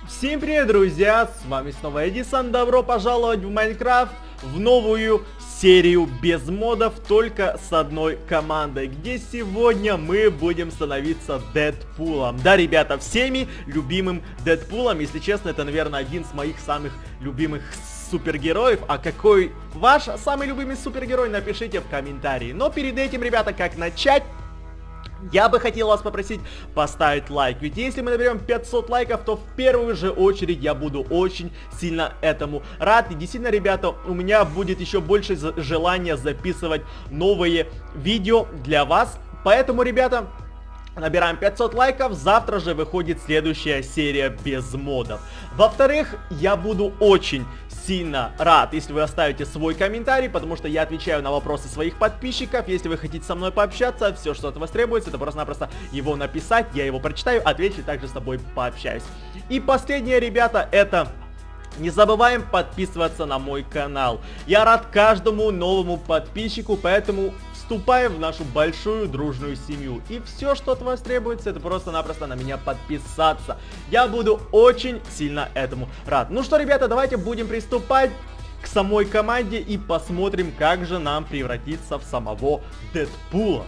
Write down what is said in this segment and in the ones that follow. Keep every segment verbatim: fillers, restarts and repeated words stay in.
Всем привет, друзья! С вами снова Эдисон. Добро пожаловать в Майнкрафт, в новую серию без модов, только с одной командой, где сегодня мы будем становиться Дэдпулом. Да, ребята, всеми любимым Дэдпулом. Если честно, это, наверное, один из моих самых любимых супергероев. А какой ваш самый любимый супергерой, напишите в комментарии. Но перед этим, ребята, как начать? Я бы хотел вас попросить поставить лайк, ведь если мы наберем пятьсот лайков, то в первую же очередь я буду очень сильно этому рад. И действительно, ребята, у меня будет еще больше желания записывать новые видео для вас. Поэтому, ребята, набираем пятьсот лайков, завтра же выходит следующая серия без модов. Во-вторых, я буду очень сильно рад, если вы оставите свой комментарий, потому что я отвечаю на вопросы своих подписчиков. Если вы хотите со мной пообщаться, все, что от вас требуется, это просто-напросто его написать, я его прочитаю, отвечу, также с тобой пообщаюсь. И последнее, ребята, это... Не забываем подписываться на мой канал. Я рад каждому новому подписчику, поэтому вступаем в нашу большую дружную семью. И все, что от вас требуется, это просто-напросто на меня подписаться. Я буду очень сильно этому рад. Ну что, ребята, давайте будем приступать к самой команде и посмотрим, как же нам превратиться в самого Дэдпула.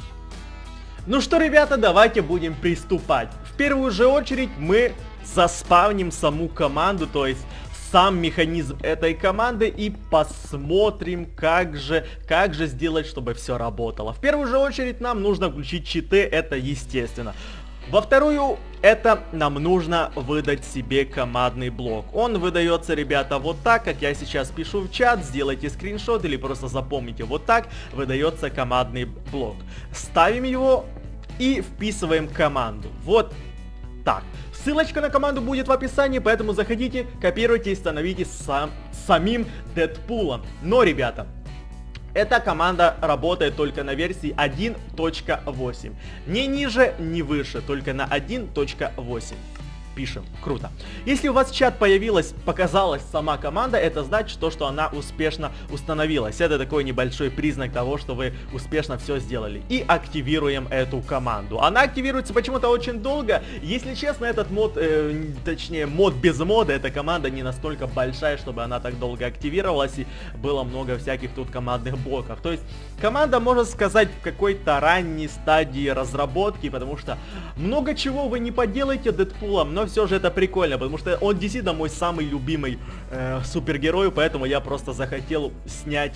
Ну что, ребята, давайте будем приступать. В первую же очередь мы заспавним саму команду, то есть сам механизм этой команды, и посмотрим, как же, как же сделать, чтобы все работало. В первую же очередь нам нужно включить читы, это естественно. Во вторую, это нам нужно выдать себе командный блок. Он выдается, ребята, вот так, как я сейчас пишу в чат. Сделайте скриншот или просто запомните. Вот так выдается командный блок. Ставим его и вписываем команду. Вот так. Ссылочка на команду будет в описании, поэтому заходите, копируйте и становитесь сам, самим Дэдпулом. Но, ребята, эта команда работает только на версии один точка восемь. Ни ниже, ни выше, только на один точка восемь. Пишем. Круто. Если у вас в чат появилась, показалась сама команда, это значит то, что она успешно установилась. Это такой небольшой признак того, что вы успешно все сделали. И активируем эту команду. Она активируется почему-то очень долго. Если честно, этот мод, э, точнее мод без мода, эта команда не настолько большая, чтобы она так долго активировалась. И было много всяких тут командных блоков. То есть команда, можно сказать, в какой-то ранней стадии разработки, потому что много чего вы не поделаете Дэдпулом, но Но все же это прикольно, потому что он действительно мой самый любимый э, супергерой, поэтому я просто захотел снять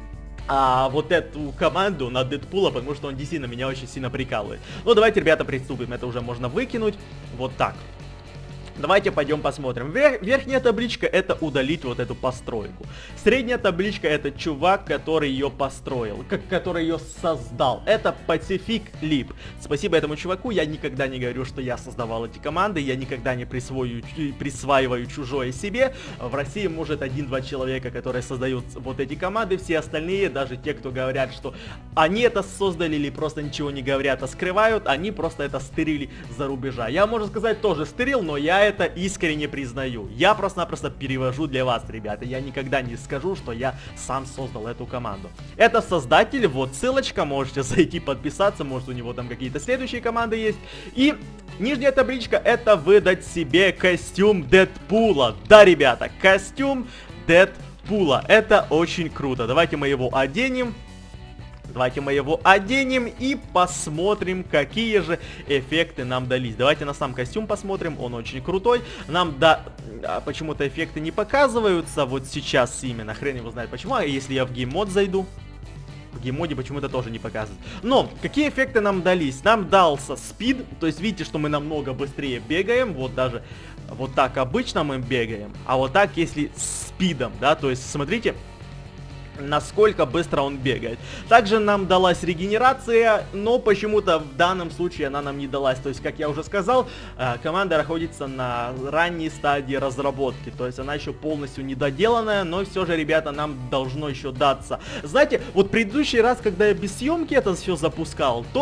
а, вот эту команду на Дэдпула, потому что он действительно меня очень сильно прикалывает. Ну давайте, ребята, приступим, это уже можно выкинуть, вот так. Давайте пойдем посмотрим. Верх, верхняя табличка — это удалить вот эту постройку. Средняя табличка — это чувак, который ее построил, как, который ее создал. Это Pacific Lip. Спасибо этому чуваку. Я никогда не говорю, что я создавал эти команды. Я никогда не присвою, присваиваю чужое себе. В России может один-два человека, которые создают вот эти команды. Все остальные, даже те, кто говорят, что они это создали или просто ничего не говорят, а скрывают, они просто это стырили за рубежа. Я, можно сказать, тоже стырил, но я это искренне признаю. Я просто-напросто перевожу для вас, ребята. Я никогда не скажу, что я сам создал эту команду. Это создатель, вот ссылочка, можете зайти подписаться, может у него там какие-то следующие команды есть. И нижняя табличка — это выдать себе костюм Дэдпула. Да, ребята, костюм Дэдпула. Это очень круто. Давайте мы его оденем. Давайте мы его оденем и посмотрим, какие же эффекты нам дались. Давайте на сам костюм посмотрим, он очень крутой. Нам да, почему-то эффекты не показываются вот сейчас именно, хрен его знает почему. А если я в гейммод зайду, в гейммоде почему-то тоже не показывает. Но какие эффекты нам дались? Нам дался спид, то есть видите, что мы намного быстрее бегаем, вот даже вот так обычно мы бегаем, а вот так если с спидом, да, то есть смотрите, насколько быстро он бегает. Также нам далась регенерация, но почему-то в данном случае она нам не далась. То есть, как я уже сказал, команда находится на ранней стадии разработки. То есть она еще полностью недоделанная, но все же, ребята, нам должно еще даться. Знаете, вот предыдущий раз, когда я без съемки это все запускал, то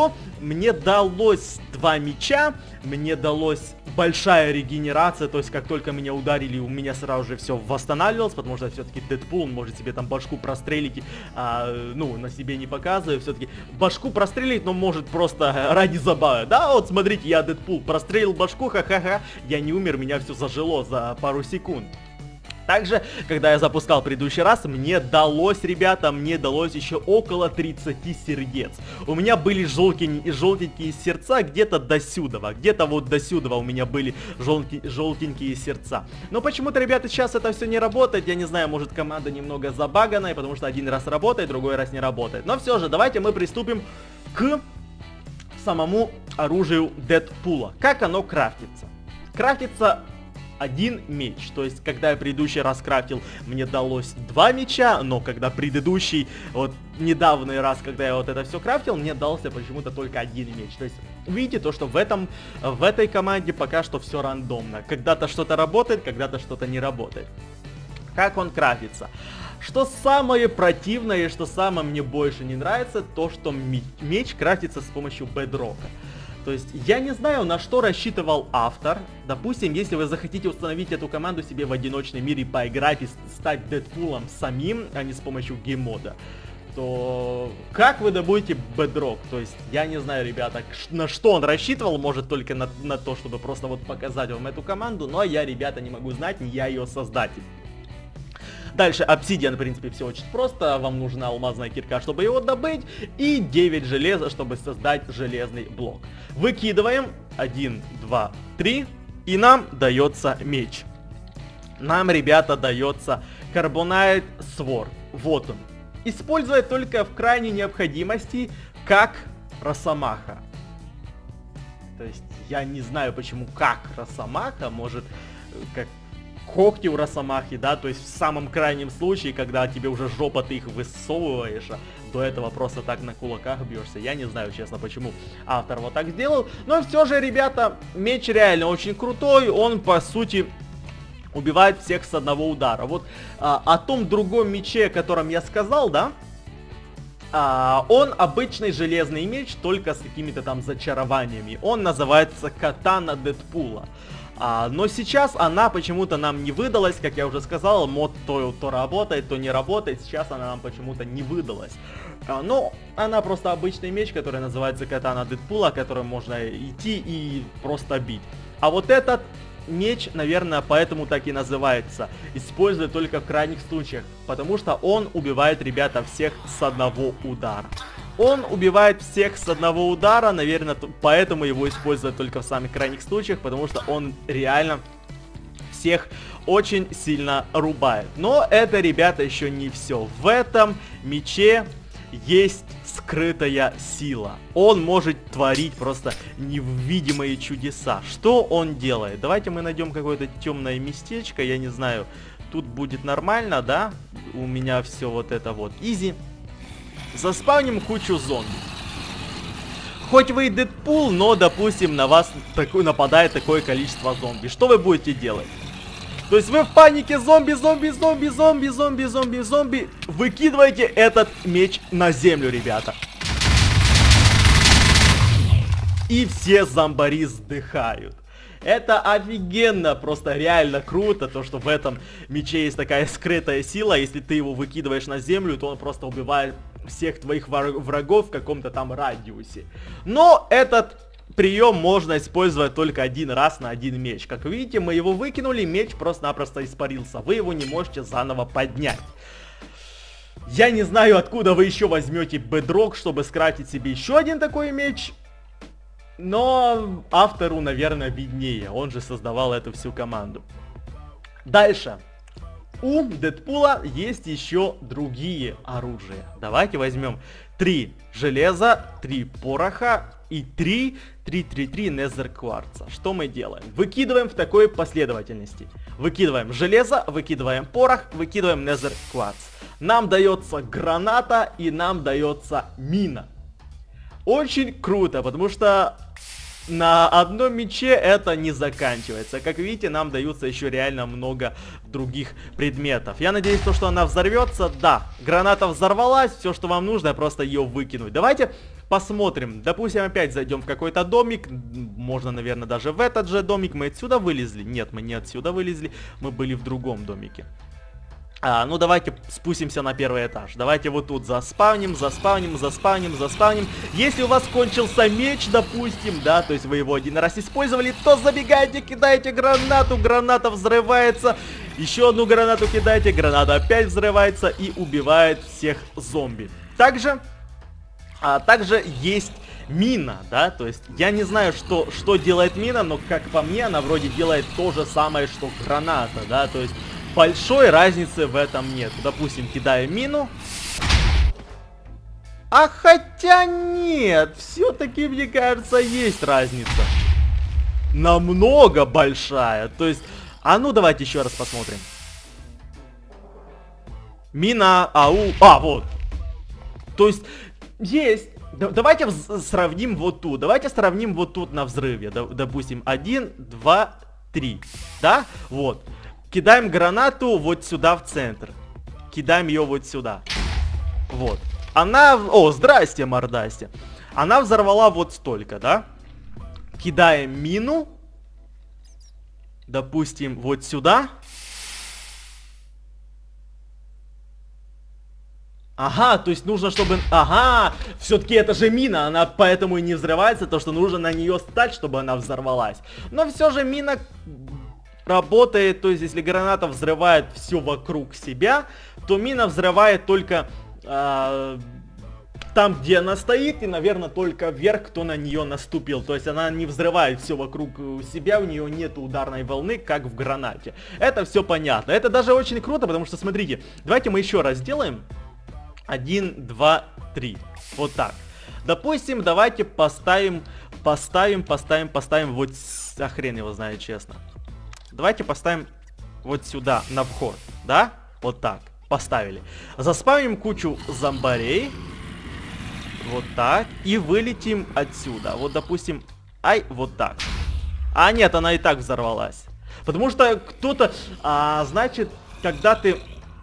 мне далось два меча, мне далось большая регенерация, то есть как только меня ударили, у меня сразу же все восстанавливалось, потому что все-таки Дэдпул, он может себе там башку прострелить, а, ну, на себе не показываю, все-таки башку прострелить, но может просто ради забавы, да, вот смотрите, я Дэдпул, прострелил башку, ха-ха-ха, я не умер, меня все зажило за пару секунд. Также, когда я запускал предыдущий раз, мне далось, ребята, мне далось еще около тридцати сердец. У меня были желтенькие, желтенькие сердца где-то до сюда, где-то вот до сюда у меня были желтенькие, желтенькие сердца. Но почему-то, ребята, сейчас это все не работает, я не знаю, может команда немного забаганная, потому что один раз работает, другой раз не работает. Но все же, давайте мы приступим к самому оружию Дэдпула. Как оно крафтится? Крафтится один меч, то есть когда я предыдущий раз крафтил, мне далось два меча, но когда предыдущий, вот недавний раз, когда я вот это все крафтил, мне дался почему-то только один меч. То есть видите то, что в этом, в этой команде пока что все рандомно, когда-то что-то работает, когда-то что-то не работает. Как он крафтится? Что самое противное и что самое мне больше не нравится, то что меч крафтится с помощью бедрока. То есть я не знаю, на что рассчитывал автор. Допустим, если вы захотите установить эту команду себе в одиночный мир и поиграть и стать Дэдпулом самим, а не с помощью гейммода, то как вы добудете бедрок? То есть я не знаю, ребята, на что он рассчитывал, может только на, на то, чтобы просто вот показать вам эту команду, но я, ребята, не могу знать, не я ее создатель. Дальше обсидиан, в принципе, все очень просто. Вам нужна алмазная кирка, чтобы его добыть, и девять железа, чтобы создать железный блок. Выкидываем. один, два, три. И нам дается меч. Нам, ребята, дается Carbonite Sword. Вот он. Использовать только в крайней необходимости, как Росомаха. То есть, я не знаю, почему как Росомаха, может, как когти у Росомахи, да, то есть в самом крайнем случае, когда тебе уже жопа, ты их высовываешь, а до этого просто так на кулаках бьешься. Я не знаю, честно, почему автор вот так сделал, но все же, ребята, меч реально очень крутой, он, по сути, убивает всех с одного удара. Вот а, о том другом мече, о котором я сказал, да, а, он обычный железный меч, только с какими-то там зачарованиями. Он называется Катана Дэдпула. А, но сейчас она почему-то нам не выдалась, как я уже сказал, мод то, то работает, то не работает, сейчас она нам почему-то не выдалась. А, но она просто обычный меч, который называется Катана Дэдпула, которым можно идти и просто бить. А вот этот меч, наверное, поэтому так и называется. Используют только в крайних случаях, потому что он убивает, ребята, всех с одного удара. Он убивает всех с одного удара, наверное, поэтому его используют только в самых крайних случаях, потому что он реально всех очень сильно рубает. Но это, ребята, еще не все. В этом мече есть скрытая сила. Он может творить просто невидимые чудеса. Что он делает? Давайте мы найдем какое-то темное местечко, я не знаю, тут будет нормально, да? У меня все вот это вот изи. Заспавним кучу зомби. Хоть вы и Дэдпул, но, допустим, на вас такой, нападает такое количество зомби. Что вы будете делать? То есть вы в панике, зомби, зомби, зомби, зомби, зомби, зомби, зомби. Выкидываете этот меч на землю, ребята. И все зомбари сдыхают. Это офигенно, просто реально круто, то что в этом мече есть такая скрытая сила. Если ты его выкидываешь на землю, то он просто убивает всех твоих врагов в каком-то там радиусе. Но этот прием можно использовать только один раз на один меч. Как видите, мы его выкинули, меч просто-напросто испарился. Вы его не можете заново поднять. Я не знаю, откуда вы еще возьмете бедрок, чтобы скрафтить себе еще один такой меч. Но автору, наверное, виднее. Он же создавал эту всю команду. Дальше. У Дэдпула есть еще другие оружия. Давайте возьмем три железа, три пороха и три три три три незер кварца. Что мы делаем? Выкидываем в такой последовательности. Выкидываем железо, выкидываем порох, выкидываем незер кварц. Нам дается граната и нам дается мина. Очень круто, потому что на одном мече это не заканчивается. Как видите, нам даются еще реально много других предметов. Я надеюсь, то, что она взорвется. Да, граната взорвалась. Все, что вам нужно, просто ее выкинуть. Давайте посмотрим. Допустим, опять зайдем в какой-то домик. Можно, наверное, даже в этот же домик. Мы отсюда вылезли? Нет, мы не отсюда вылезли. Мы были в другом домике. А, ну давайте спустимся на первый этаж. Давайте вот тут заспавним, заспавним, заспавним, заспавним. Если у вас кончился меч, допустим, да, то есть вы его один раз использовали, то забегайте, кидайте гранату, граната взрывается. Еще одну гранату кидайте, граната опять взрывается и убивает всех зомби. Также, а, также есть мина, да, то есть я не знаю, что, что делает мина, но как по мне, она вроде делает то же самое, что граната, да, то есть большой разницы в этом нет. Допустим, кидаю мину. А хотя нет, все-таки, мне кажется, есть разница. Намного большая. То есть, а ну давайте еще раз посмотрим. Мина, ау, а вот. То есть, есть. Давайте сравним вот тут. Давайте сравним вот тут на взрыве. Допустим, один, два, три. Да? Вот. Кидаем гранату вот сюда в центр. Кидаем ее вот сюда. Вот. Она... О, здрасте, мордасте. Она взорвала вот столько, да? Кидаем мину. Допустим, вот сюда. Ага, то есть нужно, чтобы... Ага, все-таки это же мина, она поэтому и не взрывается, то что нужно на нее стать, чтобы она взорвалась. Но все же мина... работает, то есть если граната взрывает все вокруг себя, то мина взрывает только э, там, где она стоит, и, наверное, только вверх, кто на нее наступил. То есть она не взрывает все вокруг себя, у нее нет ударной волны, как в гранате. Это все понятно. Это даже очень круто, потому что, смотрите, давайте мы еще раз сделаем. Один, два, три. Вот так. Допустим, давайте поставим, поставим, поставим, поставим, вот, а хрен его знает, честно. Давайте поставим вот сюда, на вход, да? Вот так, поставили. Заспавним кучу зомбарей. Вот так. И вылетим отсюда. Вот, допустим, ай, вот так. А нет, она и так взорвалась. Потому что кто-то, а, значит, когда ты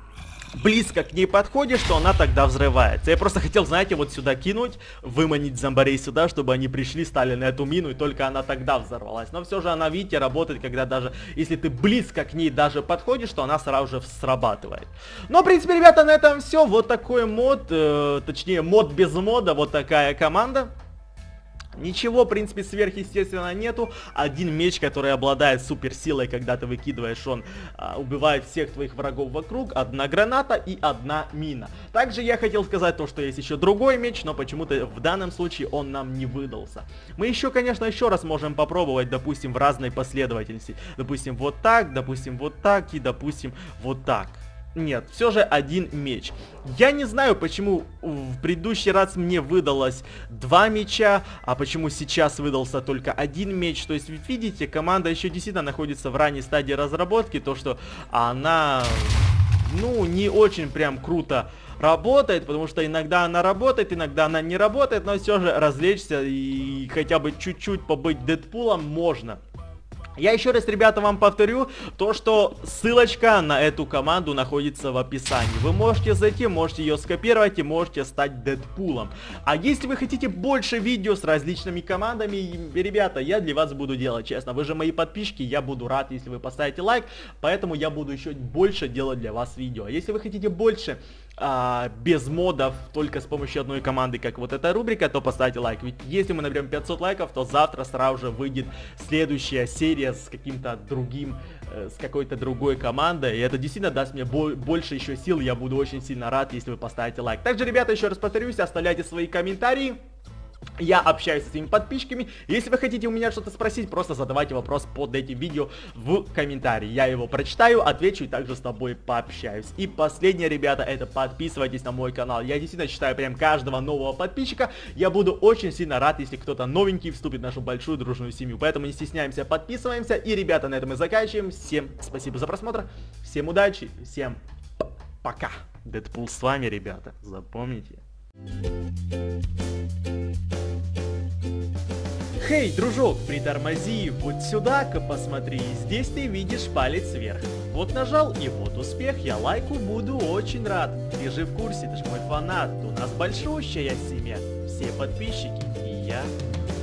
близко к ней подходишь, то она тогда взрывается. Я просто хотел, знаете, вот сюда кинуть, выманить зомбарей сюда, чтобы они пришли, стали на эту мину, и только она тогда взорвалась. Но все же она, видите, работает, когда даже, если ты близко к ней даже подходишь, то она сразу же срабатывает. Но, в принципе, ребята, на этом все. Вот такой мод, э, точнее, мод без мода, вот такая команда. Ничего, в принципе, сверхъестественного нету. Один меч, который обладает суперсилой, когда ты выкидываешь, он а, убивает всех твоих врагов вокруг. Одна граната и одна мина. Также я хотел сказать то, что есть еще другой меч, но почему-то в данном случае он нам не выдался. Мы еще, конечно, еще раз можем попробовать, допустим, в разной последовательности. Допустим, вот так, допустим, вот так и, допустим, вот так. Нет, все же один меч. Я не знаю, почему в предыдущий раз мне выдалось два меча, а почему сейчас выдался только один меч. То есть, видите, команда еще действительно находится в ранней стадии разработки. То, что она, ну, не очень прям круто работает, потому что иногда она работает, иногда она не работает, но все же развлечься и хотя бы чуть-чуть побыть Дэдпулом можно. Я еще раз, ребята, вам повторю, то, что ссылочка на эту команду находится в описании. Вы можете зайти, можете ее скопировать и можете стать Дэдпулом. А если вы хотите больше видео с различными командами, ребята, я для вас буду делать, честно. Вы же мои подписчики, я буду рад, если вы поставите лайк, поэтому я буду еще больше делать для вас видео. Если вы хотите больше а, без модов, только с помощью одной команды, как вот эта рубрика, то поставьте лайк. Ведь если мы наберем пятьсот лайков, то завтра сразу же выйдет следующая серия с каким-то другим, э, с какой-то другой командой. И это действительно даст мне бо больше еще сил. Я буду очень сильно рад, если вы поставите лайк. Также, ребята, еще раз повторюсь, оставляйте свои комментарии. Я общаюсь со своими подписчиками. Если вы хотите у меня что-то спросить, просто задавайте вопрос под этим видео в комментарии. Я его прочитаю, отвечу и также с тобой пообщаюсь. И последнее, ребята, это подписывайтесь на мой канал. Я действительно читаю прям каждого нового подписчика. Я буду очень сильно рад, если кто-то новенький вступит в нашу большую дружную семью. Поэтому не стесняемся, подписываемся. И, ребята, на этом мы заканчиваем. Всем спасибо за просмотр. Всем удачи. Всем пока. Дэдпул с вами, ребята. Запомните. Хей, дружок, притормози, вот сюда-ка посмотри, здесь ты видишь палец вверх. Вот нажал и вот успех, я лайку буду очень рад. Ты же в курсе, ты ж мой фанат, у нас большущая семья, все подписчики и я.